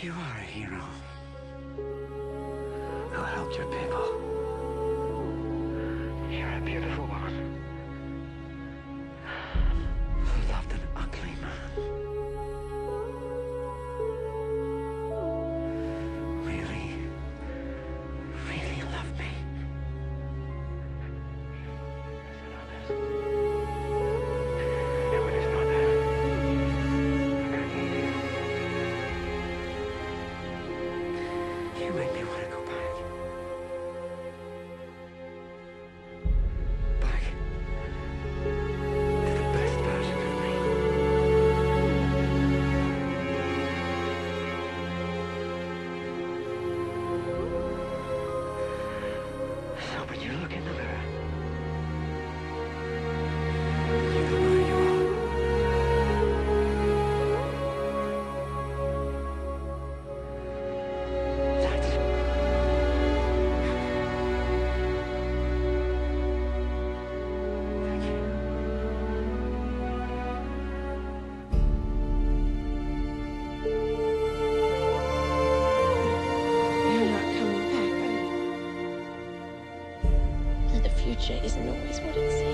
You are a hero who helped your people. You're a beautiful woman who loved an ugly man. Really, really love me. And when it's not there, you make me want to go back. Back to the best version of me. So when you look in the mirror, you don't know who you are. That's thank you. You're not coming back, are you? The future isn't always what it seems.